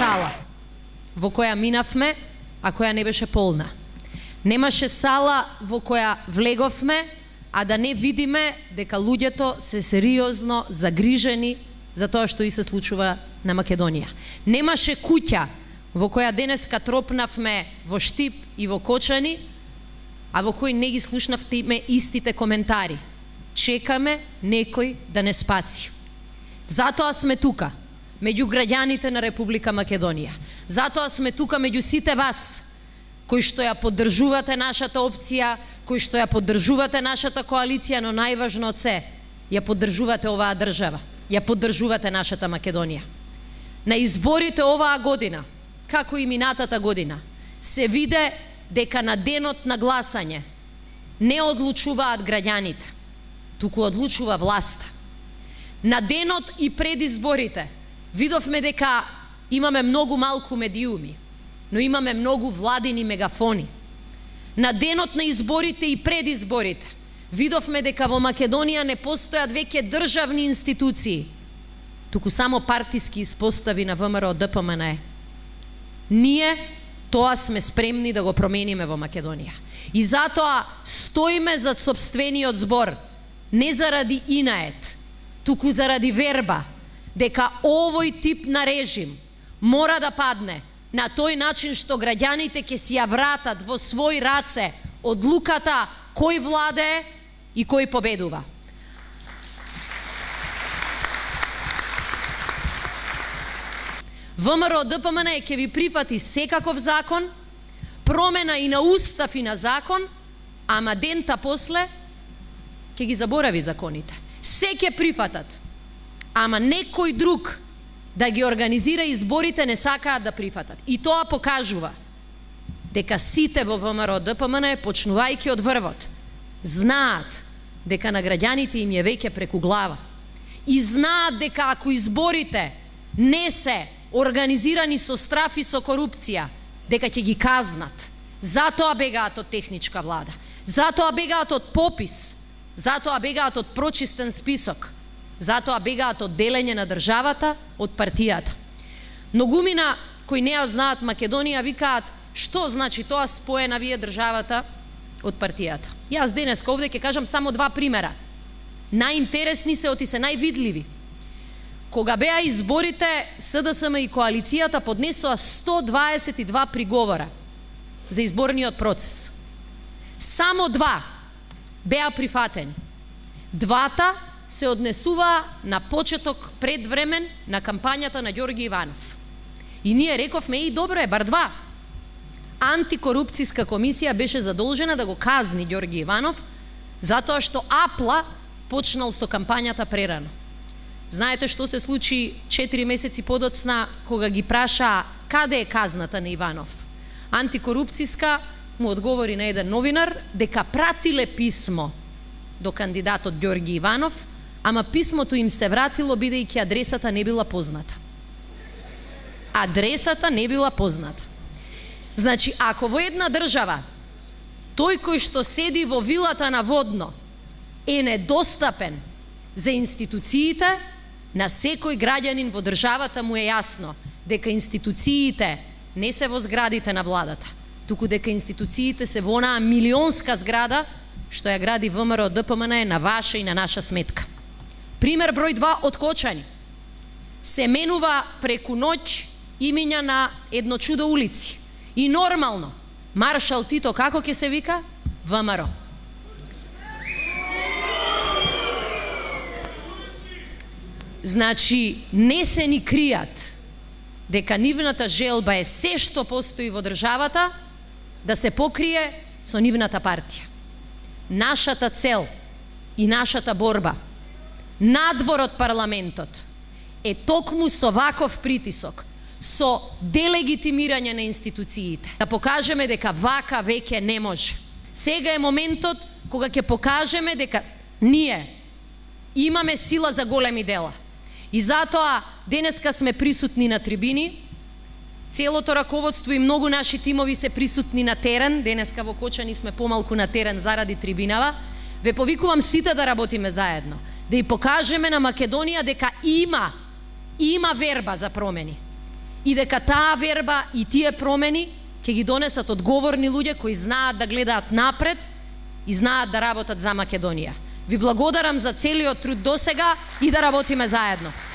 сала во која минавме, а која не беше полна. Немаше сала во која влеговме, а да не видиме дека луѓето се сериозно загрижени за тоа што и се случува на Македонија. Немаше куќа во која денеска тропнавме во Штип и во Кочани, а во кој не ги слушнавме истите коментари. Чекаме некој да не спаси. Затоа сме тука, меѓу граѓаните на Република Македонија. Затоа сме тука меѓу сите вас, кои што ја поддржувате нашата опција, кои што ја поддржувате нашата коалиција, но најважно од се, ја поддржувате оваа држава, ја поддржувате нашата Македонија. На изборите оваа година, како и минатата година, се виде дека на денот на гласање не одлучуваат граѓаните, туку одлучува власта. На денот и пред изборите видовме дека имаме многу малку медиуми, но имаме многу владини мегафони. На денот на изборите и пред изборите видовме дека во Македонија не постојат веќе државни институции, туку само партиски испостави на ВМРО ДПМН. Ние тоа сме спремни да го промениме во Македонија. И затоа стоиме зад сопствениот збор, не заради инает, туку заради верба, дека овој тип на режим мора да падне на тој начин што граѓаните ќе си ја вратат во свој раце одлуката кој владее и кој победува. ВМРО ДПМН ќе ви прифати секаков закон, промена и на устав и на закон, ама дента после ќе ги заборави законите. Се ќе прифатат, ама некој друг да ги организира изборите не сакаат да прифатат. И тоа покажува дека сите во ВМРО ДПМН, почнувајќи од врвот, знаат дека на граѓаните им е веќе преку глава. И знаат дека ако изборите не се организирани со страф и со корупција, дека ќе ги казнат. Затоа бегаат од техничка влада. Затоа бегаат од попис. Затоа бегаат од прочистен список. Затоа бегаат од делење на државата од партијата. Многумина кои не ја знаат Македонија викаат што значи тоа споена вие државата од партијата. Јас денеска овде ќе кажам само два примера. Најинтересни се оти се највидливи. Кога беа изборите, СДСМ и коалицијата поднесоа 122 приговора за изборниот процес. Само два беа прифатени. Двата се однесуваа на почеток предвремен на кампањата на Ѓорги Иванов. И ние рековме и добро е, бар два. Антикорупцијска комисија беше задолжена да го казни Ѓорги Иванов затоа што Апла почнал со кампањата прерано. Знаете што се случи 4 месеци подоцна кога ги праша каде е казната на Иванов? Антикорупцијска му одговори на еден новинар дека пратиле писмо до кандидатот Ѓорги Иванов, ама писмото им се вратило бидејќи адресата не била позната. Адресата не била позната. Значи, ако во една држава тој кој што седи во вилата на Водно е недостапен за институциите, на секој граѓанин во државата му е јасно дека институциите не се во зградите на владата, туку дека институциите се во онаа милионска зграда што ја гради ВМРО ДПМН на ваша и на наша сметка. Пример број 2 од Кочани. Се менува преку ноќ имиња на едно чудо улици. И нормално, Маршал Тито како ќе се вика? ВМРО. Значи, не се ни кријат дека нивната желба е се што постои во државата да се покрие со нивната партија. Нашата цел и нашата борба надвор од парламентот е токму со ваков притисок, со делегитимирање на институциите, да покажеме дека вака веќе не може. Сега е моментот кога ќе покажеме дека ние имаме сила за големи дела. И затоа денеска сме присутни на трибини, целото раководство и многу наши тимови се присутни на терен. Денеска во Кочани сме помалку на терен заради трибинава. Ве повикувам сите да работиме заедно, да и покажеме на Македонија дека има верба за промени. и дека таа верба и тие промени ќе ги донесат одговорни луѓе кои знаат да гледаат напред и знаат да работат за Македонија. Ви благодарам за целиот труд досега и да работиме заедно.